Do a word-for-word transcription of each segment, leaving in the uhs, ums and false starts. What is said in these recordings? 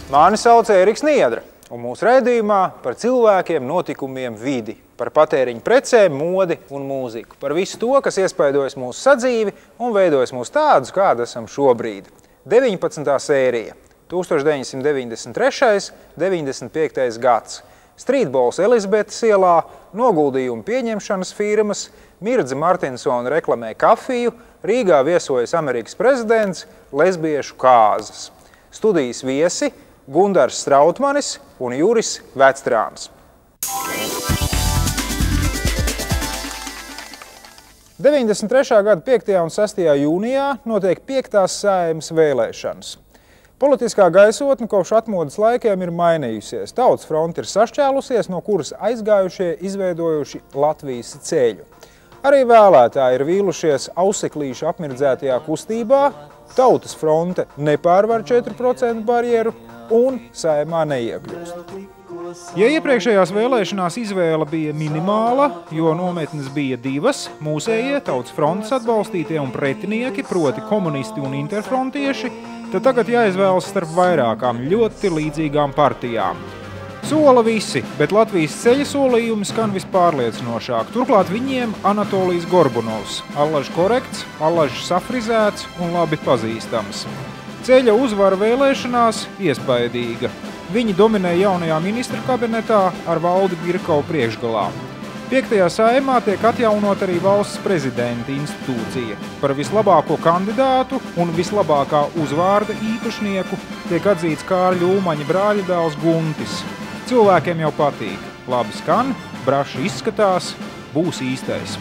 Mani sauc Ēriks Niedra, un mūsu raidījumā par cilvēkiem, notikumiem, vidi, par patēriņu precēm, modi un mūziku, par visu to, kas iespaidojas mūsu sadzīvi un veidojas mūs tādus, kādi esam šobrīd. deviņpadsmitā sērija, tūkstoš deviņsimt deviņdesmit trešais - deviņdesmit piektais gads. Streetballs Elizabetes ielā, noguldījumu pieņemšanas firmas, Mirdze Martinsona reklamē kafiju, Rīgā viesojas Amerikas prezidents, lesbiešu kāzas. Studijas viesi Gundars Strautmanis un Juris Vectrāns. deviņdesmit trešā gada piektajā un sestajā jūnijā notiek piektās Saeimas vēlēšanas. Politiskā gaisotne kopš atmodas laikiem ir mainījusies. Tautas fronte ir sašķēlusies, no kuras aizgājušie izveidojuši Latvijas ceļu. Arī vēlētāji ir vīlušies auseklīšu apmirdzētajā kustībā, Tautas fronte nepārvar četru procentu barjeru un Saeimā neiekļūst. Ja iepriekšējās vēlēšanās izvēle bija minimāla, jo nometnes bija divas, mūsējie Tautas frontes atbalstītie un pretinieki, proti komunisti un interfrontieši, tad tagad jāizvēlas starp vairākām ļoti līdzīgām partijām. Sola visi, bet Latvijas ceļa solījumi skan vispārliecinošāk. Turklāt viņiem Anatolijas Gorbunovs, allaž korekts, allaž safrizēts un labi pazīstams. Ceļa uzvara vēlēšanās iespaidīga. Viņi dominē jaunajā ministra kabinetā ar Valdi Girkovu priekšgalā. Piektajā Saeimā tiek atjaunot arī valsts prezidenta institūcija. Par vislabāko kandidātu un vislabākā uzvārda īpašnieku tiek atzīts Kārļa Ulmaņa brāļa dēls Guntis. Cilvēkiem jau patīk. Labi skan, braši izskatās, būs īstais.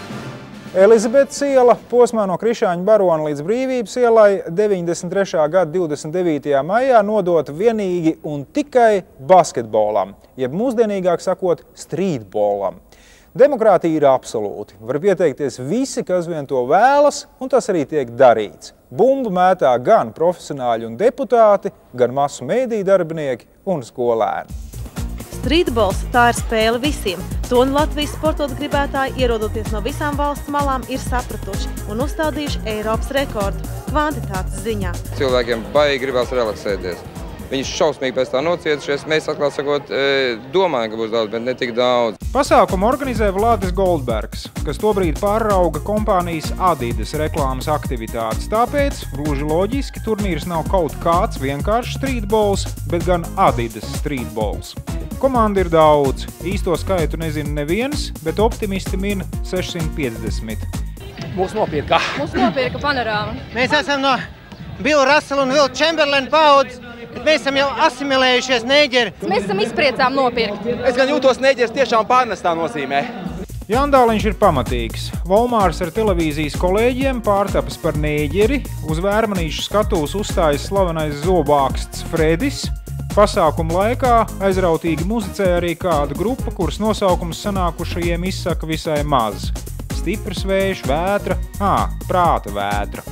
Elizabetes iela posmā no Krišāņa barona līdz Brīvības ielai deviņdesmit trešā gada divdesmit devītajā maijā nodota vienīgi un tikai basketbolam, jeb mūsdienīgāk sakot streetballam. Demokrātija ir absolūti. Var pieteikties visi, kas vien to vēlas, un tas arī tiek darīts. Bumbu mētā gan profesionāļi un deputāti, gan masu mēdīju darbinieki un skolēni. Streetballs tā ir spēle visiem. To un Latvijas sportot gribētāji, ierodoties no visām valsts malām, ir sapratuši un uzstādījuši Eiropas rekordu kvantitātes ziņā. Cilvēkiem baigi gribās relaksēties. Viņi šausmīgi pēc tā nocietušies. Mēs, atklāt sakot, domājam, ka būs daudz, bet ne tik daudz. Pasākumu organizē Vladis Goldbergs, kas tobrīd pārauga kompānijas Adidas reklāmas aktivitātes. Tāpēc, gluži loģiski, turnīrs nav kaut kāds vienkāršs streetballs, bet gan Adidas streetballs. Komanda ir daudz. Īsto skaitu nezina neviens, bet optimisti min sešsimt piecdesmit. Mūs nopirka. Mūs nopirka Panorāma. Mēs esam no Bill Russell un Will Chamberlain paudzes. Mēs esam jau asimilējušies neģeri. Mēs esam izpriecām nopirkt. Es gan jūtos neģeris tiešām pārnestā nozīmē. Jandāliņš ir pamatīgs. Volmārs ar televīzijas kolēģiem pārtapas par neģeri. Uz vērmanīšu skatuves uzstājas slavenais zobāksts Fredis. Pasākuma laikā aizrautīgi muzicē arī kāda grupa, kuras nosaukums sanākušajiem izsaka visai maz. Stiprs vējš, vētra, ā, prāta vētra.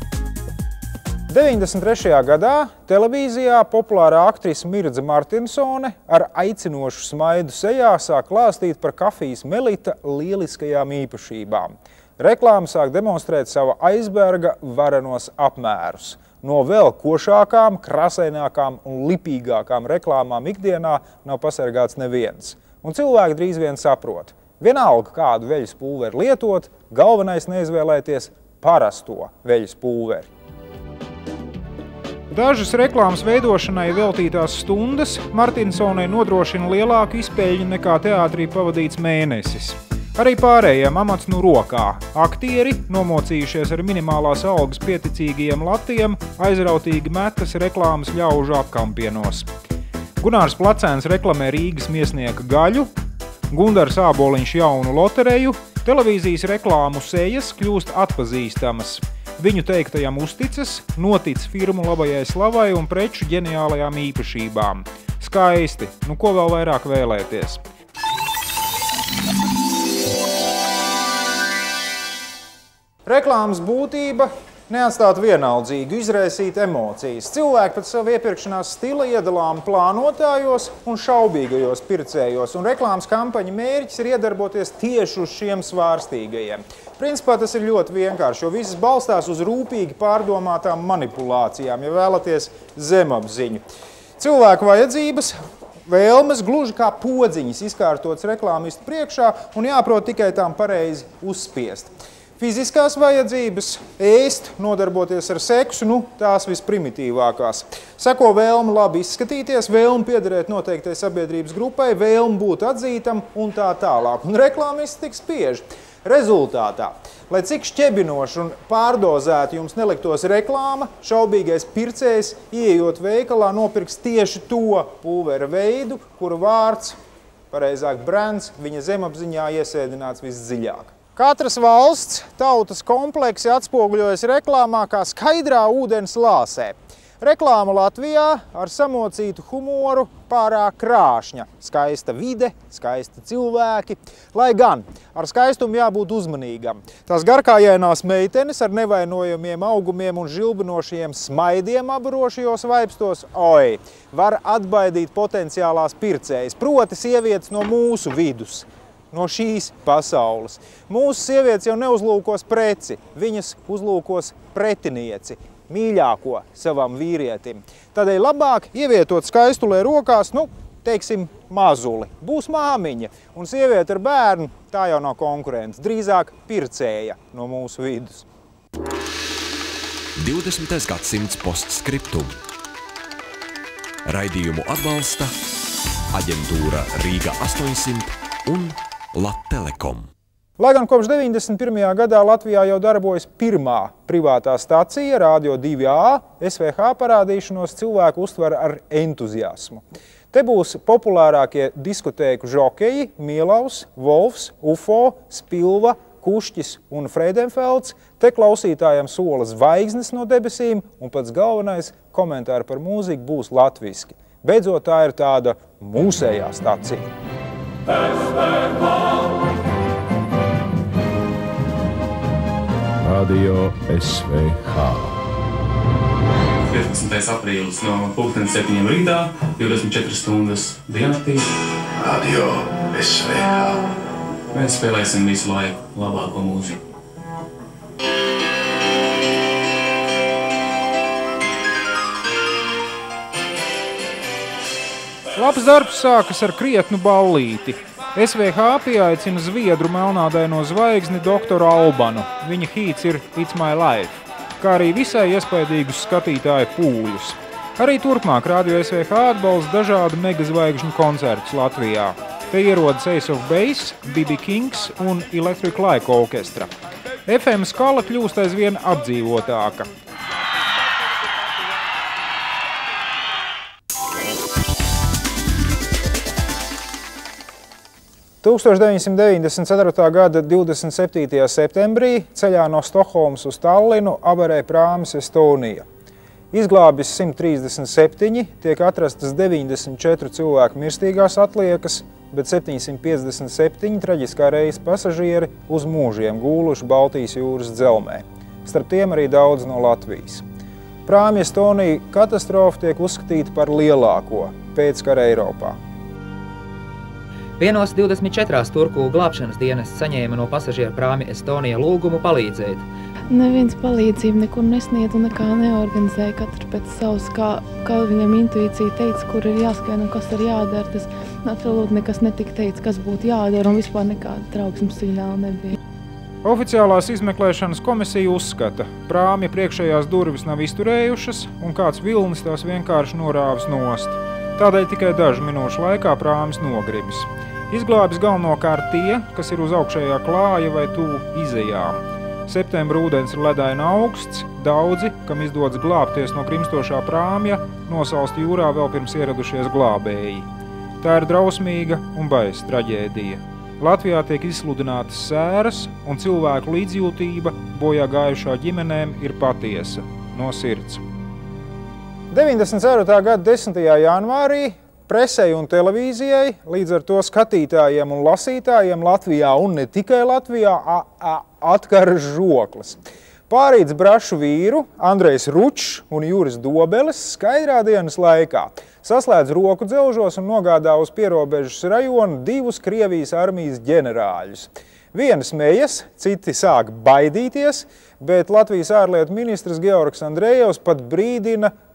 deviņdesmit trešajā gadā televīzijā populārā aktrise Mirdze Martinsone ar aicinošu smaidu sejā sāk klāstīt par kafijas Melita lieliskajām īpašībām. Reklāma sāk demonstrēt savu aizberga varenos apmērus. No vēl košākām, krasainākām un lipīgākām reklāmām ikdienā nav pasargāts neviens. Un cilvēki drīz vien saprot. Vienalga, kādu veļas pulveri lietot, galvenais neizvēlēties parasto veļas pulveri. Dažas reklāmas veidošanai veltītās stundas Martinsonai nodrošina lielāku izpēļņu nekā teātrī pavadīts mēnesis. Arī pārējiem amats nu rokā. Aktieri, nomocījušies ar minimālās algas pieticīgajiem latiem, aizrautīgi metas reklāmas ļaužu apkampienos. Gunārs Placēns reklamē Rīgas miesnieka gaļu, Gundars Āboliņš jaunu lotereju, televīzijas reklāmu sejas kļūst atpazīstamas. Viņu teiktajam uzticas, notic firmu labajai slavai un preču ģeniālajām īpašībām. Skaisti, nu ko vēl vairāk vēlēties. Reklāmas būtība neatstāt vienaldzīgu, izraisīt emocijas. Cilvēki pēc savu iepirkšanās stila iedalām plānotājos un šaubīgajos pircējos, un reklāmas kampaņa mērķis ir iedarboties tieši uz šiem svārstīgajiem. Principā tas ir ļoti vienkārši, jo viss balstās uz rūpīgi pārdomātām manipulācijām, ja vēlaties zemapziņu. Cilvēku vajadzības, vēlmes gluži kā podziņas izkārtotas reklāmistu priekšā un jāprot tikai tām pareizi uzspiest. Fiziskās vajadzības, ēst, nodarboties ar seksu, nu, tās visprimitīvākās. Seko vēlme labi izskatīties, vēlme piederēt noteiktai sabiedrības grupai, vēlme būt atzītam un tā tālāk. Un reklāmisti tik spiež. Rezultātā, lai cik šķebinoši un pārdozēti jums neliktos reklāma, šaubīgais pircējs, ieejot veikalā, nopirks tieši to pulvera veidu, kuru vārds, pareizāk brands, viņa zemapziņā iesēdināts visdziļāk. Katras valsts tautas kompleksi atspoguļojas reklāmā kā skaidrā ūdens lāsē. Reklāma Latvijā ar samocītu humoru pārāk krāšņa. Skaista vide, skaisti cilvēki. Lai gan ar skaistumu jābūt uzmanīgam. Tās garkājainās meitenes ar nevainojamiem augumiem un žilbinošiem smaidiem aburošajos vaipstos, oi, var atbaidīt potenciālās pircējas, proti sievietes no mūsu vidus. No šīs pasaules. Mūsu sievietes jau neuzlūkos preci, viņas uzlūkos pretinieci, mīļāko savam vīrietim. Tādēļ labāk ievietot skaistulē rokās, nu, teiksim, mazuli. Būs māmiņa, un sieviete ar bērnu tā jau nav konkurence, drīzāk pircēja no mūsu vidus. divdesmitais gadsimts postskriptum. Raidījumu atbalsta aģentūra Rīga astoņsimt un Lattelekom. Lai gan kopš deviņdesmit pirmajā gadā Latvijā jau darbojas pirmā privātā stacija, Radio divi A, S V H parādīšanos cilvēku uztver ar entuziasmu. Te būs populārākie diskotēku žokeji Mielaus, Wolfs, Ufo, Spilva, Kušķis un Friedenfelds. Te klausītājiem sola zvaigznes no debesīm un pats galvenais komentāri par mūziku būs latviski. Beidzot, tā ir tāda mūsējā stacija. Radio S V H. piecpadsmitais aprīlis no pulkstens septiņiem rītā, divdesmit četras stundas diennaktī. Radio S V H. Mēs spēlēsim visu laiku labāko mūziku. Labs darbs sākas ar krietnu ballīti. S V H pieaicina zviedru melnādaino zvaigzni doktoru Albanu. Viņa hīts ir It's My Life, kā arī visai iespaidīgus skatītāju pūļus. Arī turpmāk Radio S V H atbalsta dažādu megazvaigžņu koncertus Latvijā. Te ierodas Ace of Base, B B Kings un Electric Light Orchestra. F M skala kļūst aizvien apdzīvotāka. tūkstoš deviņsimt deviņdesmit ceturtā gada divdesmit septītajā septembrī ceļā no Stokholmas uz Tallinu avarēja prāmis Estonija. Izglābis simt trīsdesmit septiņi, tiek atrastas deviņdesmit četri cilvēku mirstīgās atliekas, bet septiņsimt piecdesmit septiņi traģiskā reisa pasažieri uz mūžiem gūluši Baltijas jūras dzelmē. Starp tiem arī daudz no Latvijas. Prāmi Estonija katastrofa tiek uzskatīta par lielāko pēckara Eiropā. Vienos divdesmit četrās turku glābšanas dienas saņēma no pasažieru prāmi Estonija lūgumu palīdzēt. Neviens palīdzību nekur nesniedz un nekā neorganizēja, katrs pēc savas, kā, kā viņam intuīcija teica, kur ir jāskrien un kas ir jādara. Tas absolūti nekas netika teicis, kas būtu jādara un vispār nekāda trauksmes signāla nebija. Oficiālās izmeklēšanas komisija uzskata, prāmi priekšējās durvis nav izturējušas un kāds vilnis tās vienkārši norāvis nost. Tādēļ tikai dažu minūšu laikā prāmis nogribis. Izglābis galvenokārt tie, kas ir uz augšējā klāja vai tuvu izejām. Septembra ūdens ir ledaina augsts, daudzi, kam izdodas glābties no krimstošā prāmja, nosalst jūrā vēl pirms ieradušies glābēji. Tā ir drausmīga un baisa traģēdija. Latvijā tiek izsludinātas sēras, un cilvēku līdzjūtība bojā gājušā ģimenēm ir patiesa, no sirds. deviņdesmit ceturtā gada desmitajā janvārī presei un televīzijai, līdz ar to skatītājiem un lasītājiem Latvijā un ne tikai Latvijā, a, a, atkara žoklis. Pārīdz brašu vīru Andrejs Ručs un Juris Dobeles skaidrā dienas laikā saslēdz roku dzelžos un nogādā uz pierobežas rajonu divus Krievijas armijas ģenerāļus. Vieni smejas, citi sāk baidīties, bet Latvijas ārlietu ministrs Georgs Andrejevs pat brīdina,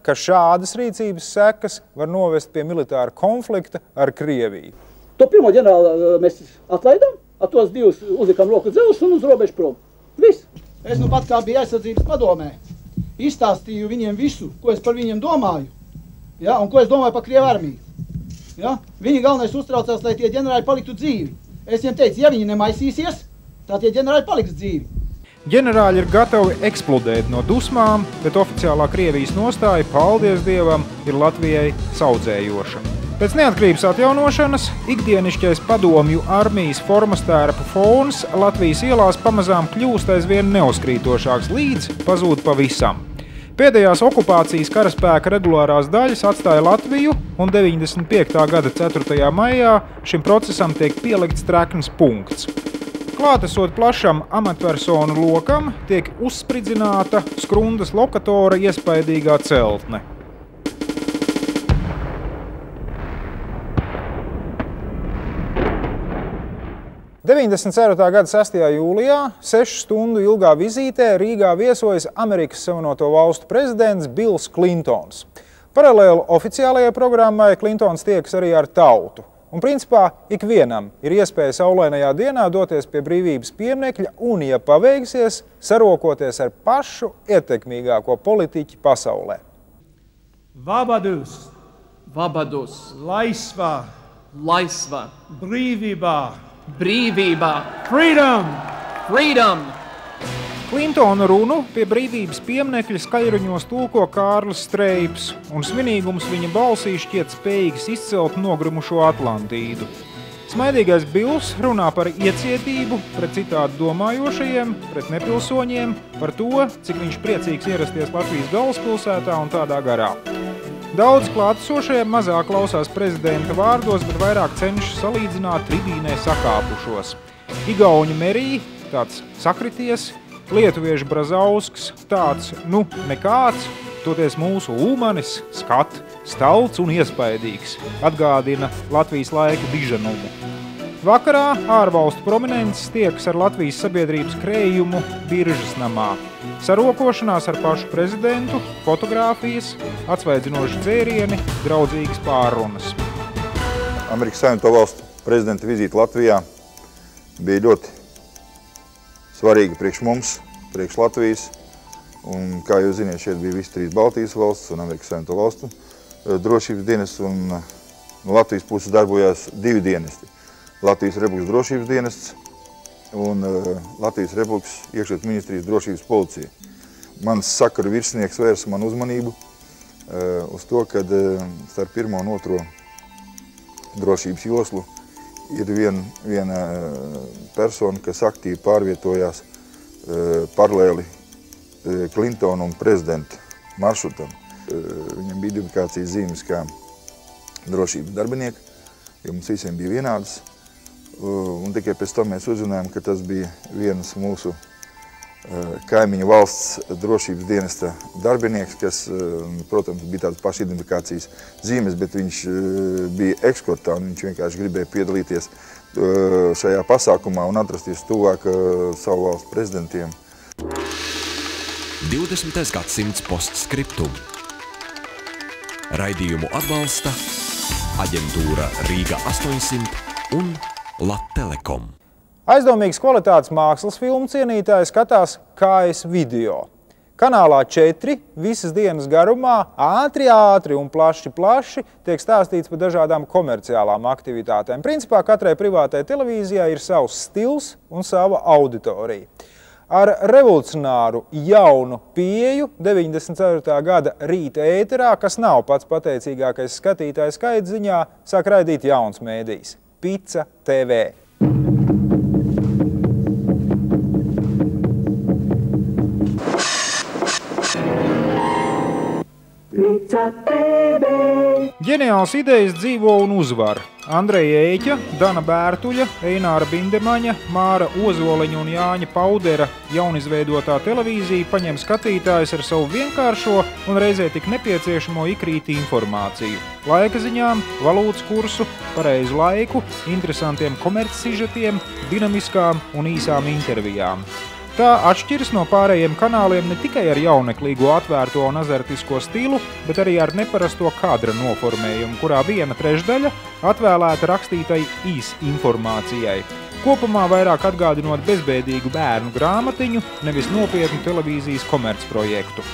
ka šādas rīcības sekas var novest pie militāra konflikta ar Krieviju. To pirmo ģenerāli mēs atlaidām, ar tos divus uzlikām roku dzelus un uz robežu prom. Viss. Es nu pat kā biju aizsardzības padomē, izstāstīju viņiem visu, ko es par viņiem domāju, ja, un ko es domāju par Krievu armiju. Ja. Viņi galvenais uztraucās, lai tie ģenerāļi paliktu dzīvi. Es viņiem teicu, ja viņi nemaisīsies, tā tie ģenerāļi paliks dzīvi. Ģenerāļi ir gatavi eksplodēt no dusmām, bet oficiālā Krievijas nostāja, paldies Dievam, ir Latvijai saudzējoša. Pēc neatkarības atjaunošanas ikdienišķais padomju armijas formas tērpu fons Latvijas ielās pamazām kļūst aizvien neuzkrītošāks, līdz pazūd pavisam. Pēdējās okupācijas karaspēka regulārās daļas atstāja Latviju, un deviņdesmit piektā gada ceturtajā maijā šim procesam tiek pielikts trekns punkts. Klātesot plašam amatpersonu lokam, tiek uzspridzināta Skrundas lokatora iespaidīgā celtne. deviņdesmit ceturtā gada sestajā jūlijā sešu stundu ilgā vizītē Rīgā viesojas Amerikas Savienoto Valstu prezidents Bills Klintons. Paralēli oficiālajai programmai Klintons tiekas arī ar tautu. Un principā ikvienam ir iespēja saulainajā dienā doties pie brīvības pieminekļa un, ja paveiksies, sarokoties ar pašu ietekmīgāko politiķi pasaulē. Vabadus, Vabadus, laisvā, laisvā, brīvībā, brīvībā, freedom, freedom. Klintona runu pie brīvības pieminekļa skaļruņos tulko Kārlis Streips, un svinīgums viņa balsī šķiet spējīgs izcelt nogrimušo Atlantīdu. Smaidīgais Bills runā par iecietību pret citādi domājošajiem, pret nepilsoņiem, par to, cik viņš priecīgs ierasties Latvijas galvaspilsētā un tādā garā. Daudz klātesošajiem mazāk klausās prezidenta vārdos, bet vairāk cenšas salīdzināt tribīnē sakāpušos. Igauņu Merī, tāds sakrities, lietuviešu Brazausks, tāds, nu, nekāds, toties mūsu Ulmanis, skat, stalts un iespaidīgs, atgādina Latvijas laiku diženumu. Vakarā ārvalstu prominences tiekas ar Latvijas sabiedrības krējumu Biržas namā. Sarokošanās ar pašu prezidentu, fotogrāfijas, atsvaidzinoši dzērieni, draudzīgas pārrunas. Amerikas Savienoto Valstu prezidenta vizīte Latvijā bija ļoti svarīga priekš mums, priekš Latvijas, un, kā jūs ziniet, šeit bija visi trīs Baltijas valsts un Amerikas Savienoto Valstu drošības dienests, un no Latvijas puses darbojās divi dienesti. Latvijas Republikas drošības dienests un Latvijas Republikas iekšlietu ministrijas drošības policija. Mans sakaru virsnieks vērsa man uzmanību uz to, kad starp pirmo un otro drošības joslu ir vien, viena persona, kas aktīvi pārvietojās uh, paralēli uh, Klintona un prezidenta maršrutam. Uh, viņam bija identifikācijas zīmes kā drošības darbinieki, jo mums visiem bija vienādas. Uh, un tikai pēc tam mēs uzzinājām, ka tas bija vienas mūsu uh, kaimiņu valsts drošības dienesta darbinieks, kas, uh, protams, bija tādas pašas identifikācijas zīmes, bet viņš uh, bija ekskortā un viņš vienkārši gribēja piedalīties uh, šajā pasākumā un atrasties tuvāk uh, savu valstu prezidentiem. divdesmitais gadsimts postskriptum. Raidījumu atbalsta aģentūra Rīga astoņsimt un Lattelekom. Aizdomīgas kvalitātes mākslas filmu cienītāji skatās K S video. Kanālā četri visas dienas garumā ātri, ātri un plaši, plaši tiek stāstīts par dažādām komerciālām aktivitātēm. Principā katrai privātai televīzijai ir savs stils un sava auditorija. Ar revolucionāru jaunu pieeju deviņdesmit ceturtā gada rīta ēterā, kas nav pats pateicīgākais skatītājs skaita ziņā, sāk raidīt jauns mēdījis – Pica T V. Ģeniāls idejas dzīvo un uzvar. Andreja Ēķa, Dana Bērtuļa, Eināra Bindemaņa, Māra Ozoliņa un Jāņa Paudera jaunizveidotā televīzija paņem skatītājus ar savu vienkāršo un reizē tik nepieciešamo ikrīti informāciju. Laika ziņām, valūtas kursu, pareizu laiku, interesantiem komercsižetiem, dinamiskām un īsām intervijām. Tā atšķiras no pārējiem kanāliem ne tikai ar jauneklīgo atvērto un azartisko stilu, bet arī ar neparasto kadra noformējumu, kurā viena trešdaļa atvēlēta rakstītai īs informācijai. Kopumā vairāk atgādinot bezbēdīgu bērnu grāmatiņu, nevis nopietnu televīzijas komercprojektu.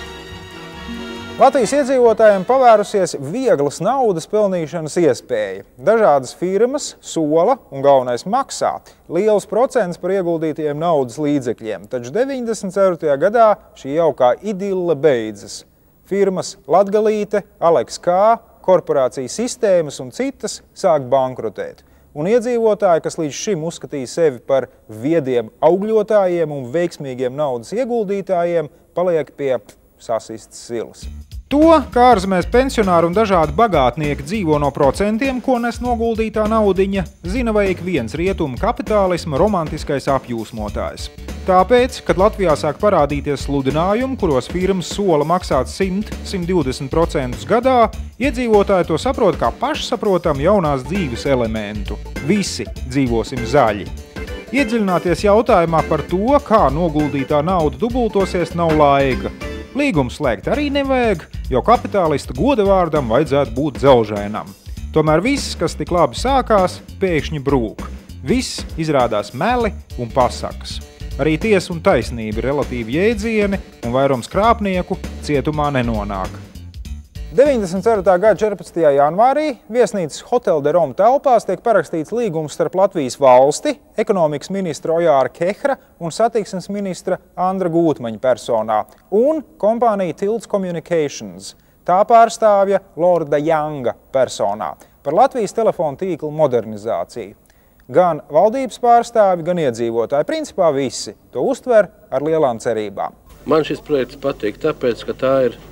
Latvijas iedzīvotājiem pavērusies vieglas naudas pelnīšanas iespēja. Dažādas firmas sola un galvenais maksā liels procents par ieguldītajiem naudas līdzekļiem, taču deviņdesmit ceturtajā gadā šī jaukā idille beidzas. Firmas Latgalīte, Aleks K, korporācijas sistēmas un citas sāk bankrotēt. Un iedzīvotāji, kas līdz šim uzskatīja sevi par viediem augļotājiem un veiksmīgiem naudas ieguldītājiem, paliek pie sasistas silas. To, kā ārzemēs pensionāri un dažādi bagātnieki dzīvo no procentiem, ko nes noguldītā naudiņa, zina vai ik viens rietumu kapitālisma romantiskais apjūsmotājs. Tāpēc, kad Latvijā sāk parādīties sludinājumi, kuros firmas sola maksāt simt līdz simt divdesmit procentus gadā, iedzīvotāji to saprot kā pašsaprotam jaunās dzīves elementu. Visi dzīvosim zaļi. Iedziļināties jautājumā par to, kā noguldītā nauda dubultosies, nav laika. Līgumu slēgt arī nevajag, jo kapitālista godavārdam vajadzētu būt dzelžainam. Tomēr viss, kas tik labi sākās, pēkšņi brūk. Viss izrādās meli un pasakas. Arī tiesa un taisnība ir relatīvi jēdzieni, un vairums krāpnieku cietumā nenonāk. deviņdesmit ceturtā gada četrpadsmitajā janvārī viesnīcas Hotel de Rome telpās tiek parakstīts līgums starp Latvijas valsti, ekonomikas ministra Ojāra Kehra un satiksmes ministra Andra Gūtmaņa personā un kompānija Tilts Communications, tā pārstāvja Lorda Younga personā, par Latvijas telefonu tīklu modernizāciju. Gan valdības pārstāvi, gan iedzīvotāji, principā visi, to uztver ar lielām cerībām. Man šis projekts patīk tāpēc, ka tā ir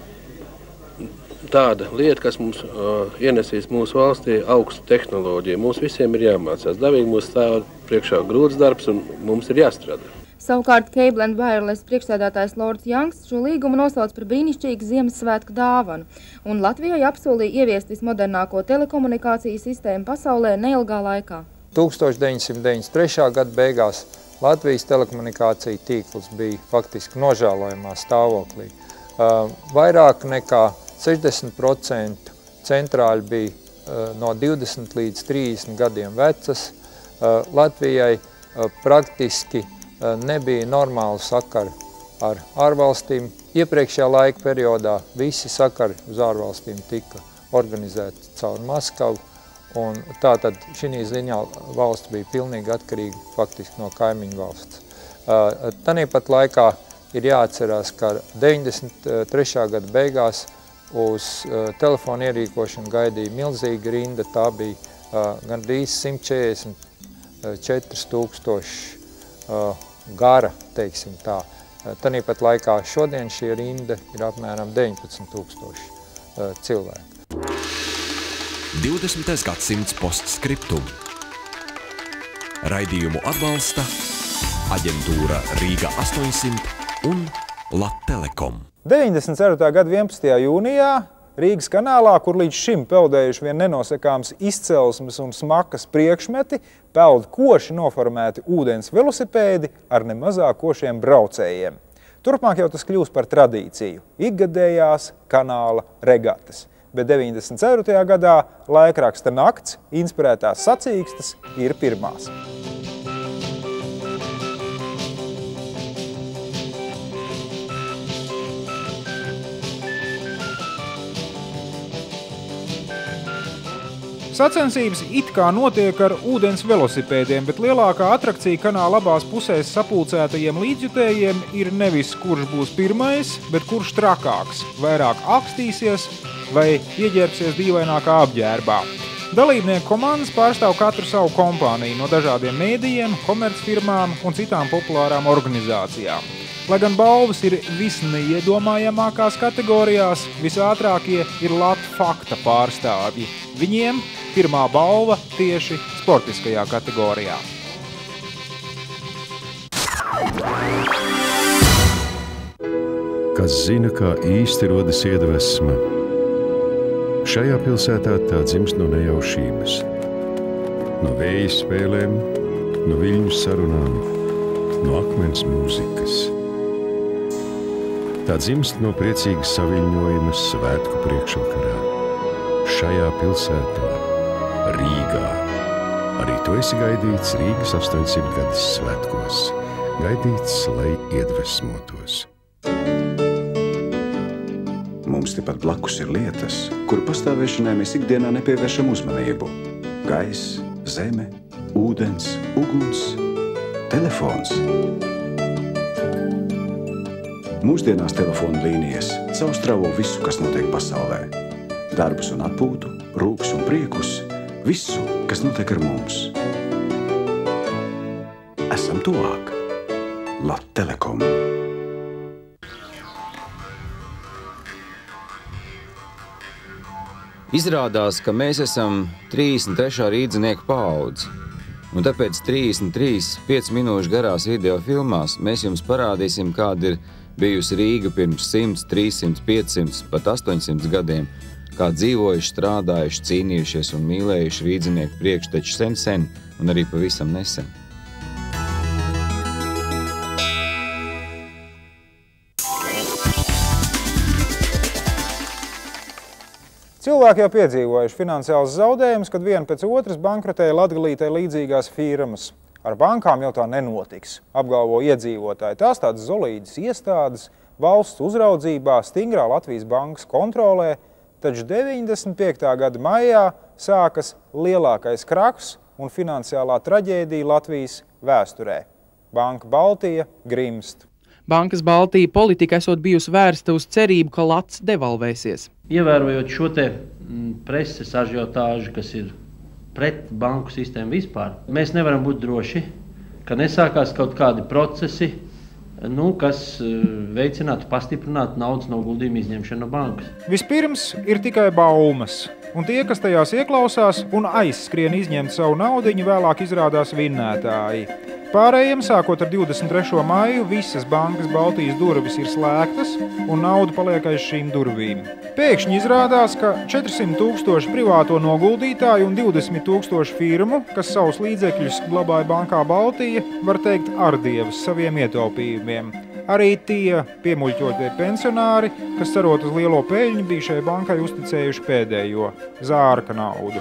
tāda lieta, kas mums uh, ienesīs mūsu valstī augstu tehnoloģiju. Mums visiem ir jāmācās. Dabīgi mums stāv priekšā grūts darbs un mums ir jāstrādā. Savukārt Cable and Wireless priekšsēdētājs Lords Youngs šo līgumu nosauc par brīnišķīgu Ziemassvētku dāvanu, un Latvijai apsolīja ieviest vismodernāko telekomunikāciju sistēmu pasaulē neilgā laikā. tūkstoš deviņsimt deviņdesmit trešā gada beigās Latvijas telekomunikācija tīkls bija faktiski nožēlojamā stāvoklī. Uh, vairāk nekā sešdesmit procenti centrāļi bija uh, no divdesmit līdz trīsdesmit gadiem vecas. Uh, Latvijai uh, praktiski uh, nebija normālu sakaru ar ārvalstīm. Iepriekšējā laika periodā visi sakari uz ārvalstīm tika organizēti caur Maskavu. Un tātad šī ziņā valsts bija pilnīgi atkarīga faktiski no kaimiņu valsts. Uh, Tāpat laikā ir jāatcerās, ka deviņdesmit trešā gada beigās uz uh, telefonu ierīkošanu gaidīja milzīga rinda. Tā bija uh, gandrīz simt četrdesmit četri tūkstoši uh, gara, teiksim tā. Uh, Tāpat laikā šodien šī rinda ir apmēram deviņpadsmit tūkstoši uh, cilvēku. divdesmitais gadsimts postskriptum. Raidījumu atbalsta aģentūra Rīga astoņsimt un Lattelekom. deviņdesmit ceturtā gada vienpadsmitajā jūnijā Rīgas kanālā, kur līdz šim peldējuši vien nenosakāms izcelsmes un smakas priekšmeti, peld koši noformēti ūdens velosipēdi ar nemazāk košiem braucējiem. Turpmāk jau tas kļūs par tradīciju – ikgadējās kanāla regatas. Bet deviņdesmit ceturtajā gadā laikraksta Nakts inspirētās sacīkstes ir pirmās. Sacensības it kā notiek ar ūdens velosipēdiem, bet lielākā atrakcija kanāla abās pusēs sapulcētajiem līdzjutējiem ir nevis kurš būs pirmais, bet kurš trakāks, vairāk akstīsies vai ieģērbsies dīvainākā apģērbā. Dalībnieku komandas pārstāv katru savu kompāniju no dažādiem mēdījiem, komercfirmām un citām populārām organizācijām. Lai gan balvas ir visneiedomājamākās kategorijās, visātrākie ir Latv fakta pārstāvji. Viņiem pirmā balva tieši sportiskajā kategorijā. Kas zina, kā īsti rodas iedvesma? Šajā pilsētā tā dzimst no nejaušības, no vēja spēlēm, no viļņu sarunām, no akmens mūzikas. Tā dzimst no priecīgas saviļņojuma svētku priekšvakarā. Šajā pilsētā, Rīgā. Arī tu esi gaidīts Rīgas astoņsimtgades svētkos. Gaidīts, lai iedvesmotos. Mums tepat blakus ir lietas, kuru pastāvēšanai mēs ikdienā nepievēršam uzmanību. Gaiss, zeme, ūdens, uguns, telefons. Mūsdienās telefona līnijas caurstrāvo visu, kas notiek pasaulē. Darbus un atpūtu, rūkus un priekus, visu, kas notiek ar mums. Esam tuvāk. Lat Telekom. Izrādās, ka mēs esam trīsdesmit trešā rīdzinieku paudze. Un tāpēc trīsdesmit trīs pieci minūšu garās video filmās mēs jums parādīsim, kāda ir bijusi Rīga pirms simts, trīssimts, piecsimts, pat astoņsimts gadiem, kā dzīvojuši, strādājuši, cīnījušies un mīlējuši rīdzinieku priekšteči sen sen un arī pavisam nesen. Cilvēki jau piedzīvojuši finansiāls zaudējumus, kad viena pēc otras bankrotēja Latgalītei līdzīgās firmas. Ar bankām jau tā nenotiks, apgalvo iedzīvotāji. Tās tādas solīdas iestādes, valsts uzraudzībā, stingrā Latvijas bankas kontrolē, taču deviņdesmit piektā gada maijā sākas lielākais kraks un finansiālā traģēdija Latvijas vēsturē. Banka Baltija grimst. Bankas Baltija politika esot bijusi vērsta uz cerību, ka lats devalvēsies. Ievērojot šo te preses ažiotāžu, kas ir pret banku sistēmu vispār, mēs nevaram būt droši, ka nesākās kaut kādi procesi, nu, kas veicinātu, pastiprinātu naudas noguldījumu izņemšanu no bankas. Vispirms ir tikai baumas, un tie, kas tajās ieklausās un aizskrien izņemt savu naudiņu, vēlāk izrādās vinnētāji. Pārējiem, sākot ar divdesmit trešo maiju, visas bankas Baltijas durvis ir slēgtas un nauda paliek aiz šīm durvīm. Pēkšņi izrādās, ka četrsimt tūkstoši privāto noguldītāju un divdesmit tūkstoši firmu, kas savus līdzekļus glabāja bankā Baltija, var teikt ardievas saviem ietaupījumiem. Arī tie piemuļķotie pensionāri, kas cerot uz lielo peļņu, bija šai bankai uzticējuši pēdējo zārka naudu.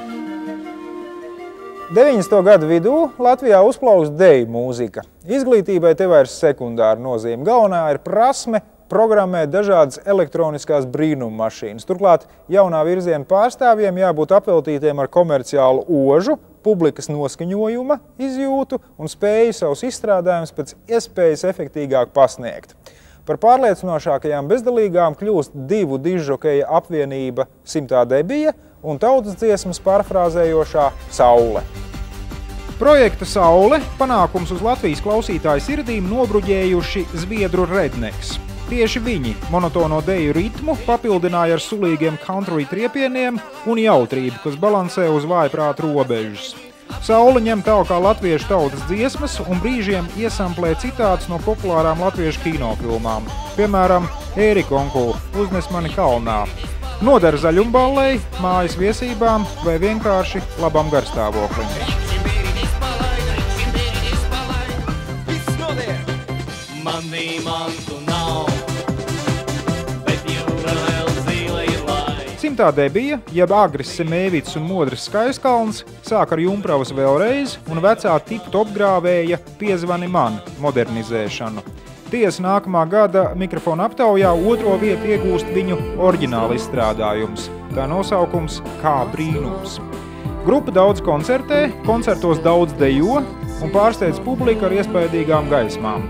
deviņdesmito gadu vidū Latvijā uzplaukst deju mūzika. Izglītībai te vairs sekundāra nozīme. Galvenā ir prasme programmēt dažādas elektroniskās brīnuma mašīnas. Turklāt jaunā virziena pārstāvjiem jābūt apveltītiem ar komerciālu ožu, publikas noskaņojuma izjūtu un spēju savus izstrādājumus pēc iespējas efektīgāk pasniegt. Par pārliecinošākajām bezdalīgām kļūst divu dižžokeja apvienība Simtā debija un tautas dziesmas pārfrāzējošā Saule. Projekta Saule panākums uz Latvijas klausītāju sirdīm nobruģējuši zviedru Redneks. Tieši viņi monotono deju ritmu papildināja ar sulīgiem country triepieniem un jautrību, kas balansē uz vājprāta robežas. Saule ņem talkā latviešu tautas dziesmas un brīžiem iesamplē citātus no populārām latviešu kinofilmām. Piemēram, Ērika onkula Uznes mani kalnā. Nodara zaļumballei, mājas viesībām vai vienkārši labam garstāvoklim. Simtā debija, jeb Agris Semēvits un Modris Skaiskalns, sāk ar Jumpravas vēlreiz un vecā tipa topgrāvēja Piezvani man modernizēšanu. Tiesa nākamā gada mikrofona aptaujā otro vietu iegūst viņu oriģināla izstrādājums. Tā nosaukums Kā brīnums. Grupa daudz koncertē, koncertos daudz dejo un pārsteidz publiku ar iespaidīgām gaismām.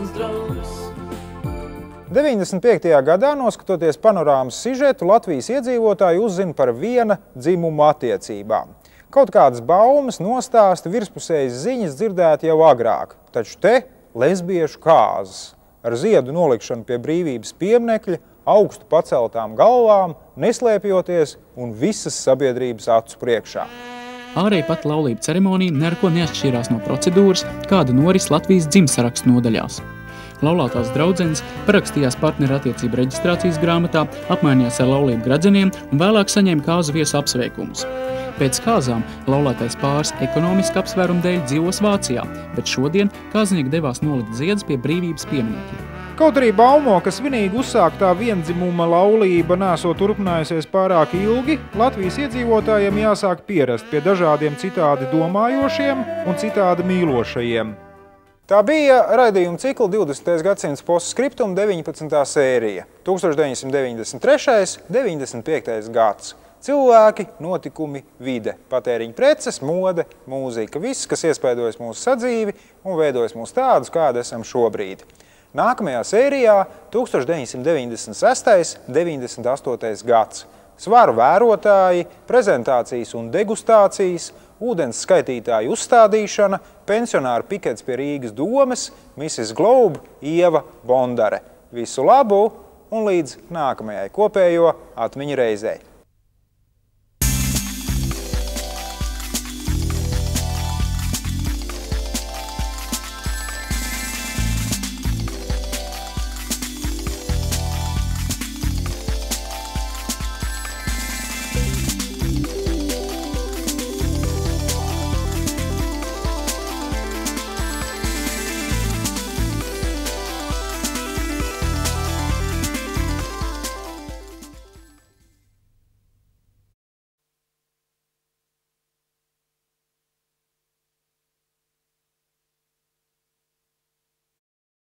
deviņdesmit piektajā gadā, noskatoties panorāmas sižetu, Latvijas iedzīvotāji uzzina par viena dzimuma attiecībām. Kaut kādas baumas, nostāsti, virspusējas ziņas dzirdēti jau agrāk, taču te lesbiešu kāzas. Ar ziedu nolikšanu pie brīvības pieminekļa, augstu paceltām galvām, neslēpjoties un visas sabiedrības acu priekšā. Ārēji pat laulību ceremonija nerko neatšķirās no procedūras, kāda noris Latvijas dzimtsarakstu nodaļās. Laulātās draudzenes parakstījās partneru attiecību reģistrācijas grāmatā, apmainījās ar laulību gradzeniem un vēlāk saņēma kāzu viesu apsveikumus. Pēc kāzām laulātais pāris ekonomiski apsvērumu dēļ dzīvos Vācijā, bet šodien kāznieki devās nolikt ziedus pie brīvības pieminekļa. Kaut arī baumo, ka svinīgi uzsāktā viendzimuma laulība nesot turpinājusies pārāk ilgi, Latvijas iedzīvotājiem jāsāk pierast pie dažādiem citādi domājošiem un citādi mīlošajiem. Tā bija raidījuma cikla divdesmitais gadsimts postskriptum deviņpadsmitā sērija, tūkstoš deviņsimt deviņdesmit trešais - deviņdesmit piektais gads. Cilvēki, notikumi, vide, patēriņa preces, mode, mūzika, viss, kas iespaidojas mūsu sadzīvi un veidojas mūs tādus, kādi esam šobrīd. Nākamajā sērijā tūkstoš deviņsimt deviņdesmit sestais - deviņdesmit astotais gads. Svaru vērotāji, prezentācijas un degustācijas, ūdens skaitītāju uzstādīšana, pensionāru pikets pie Rīgas domes, misis Globe, Ieva Bondare. Visu labu un līdz nākamajai kopējo atmiņu reizei!